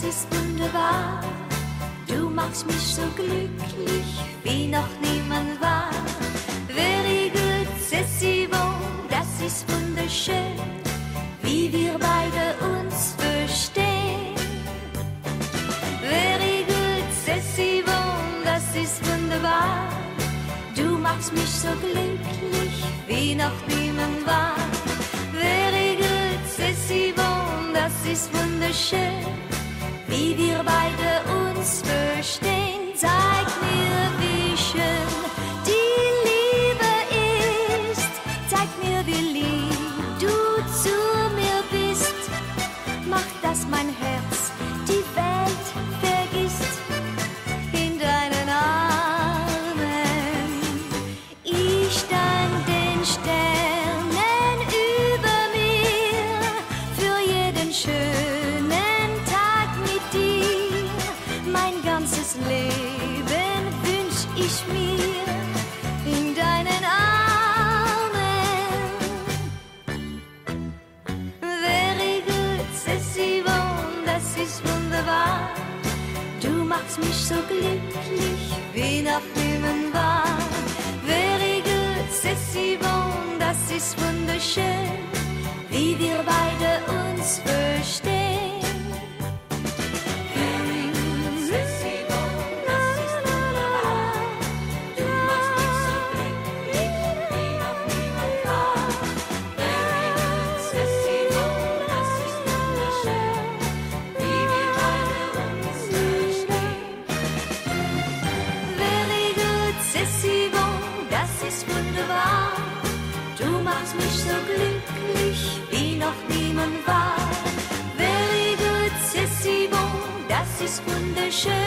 ist wunderbar. Du machst mich so glücklich, wie noch niemand war. Very good, Sissy Bon, das ist wunderschön, wie wir beide uns verstehen. Very good, Sissy Bon, das ist wunderbar. Du machst mich so glücklich, wie noch niemand war. Very good, Sissy Bon, das ist wunderschön, wie wir beide uns verstehen. Zeig mir, wie schön die Liebe ist. Zeig mir, wie lieb du zu mir bist. Mach, dass mein Herz die Welt vergisst in deinen Armen. Ich dank den Sternen über mir für jeden schönen Tag mit dir. Mein ganzes Leben wünsch ich mir in deinen Armen. Very good, Sissy Bon, das ist wunderbar. Du machst mich so glücklich, wie noch niemand war. Very good, Sissy Bon, das ist wunderschön, wie wir beide uns verstehen. Very good, Sissy Bon, das ist wunderbar. Du machst mich so glücklich, wie noch niemand war. Very good, Sissy Bon, das ist wunderschön, wie wir beide uns verstehen. Very good, Sissy Bon, das ist wunderbar. Du machst mich so glücklich, wie noch niemand war. Very good, Sissy Bon, das ist wunderschön.